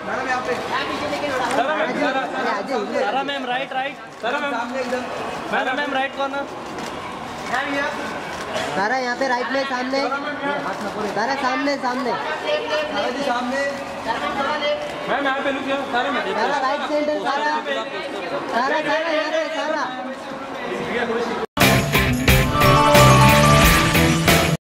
सारा ma'am right सारा ma'am right corner. सारा यहाँ पे राइट में सामने, सारा सामने सामने मैम यहाँ पे लुक सारा राइट सेंटर सारा सारा यहाँ पे सारा।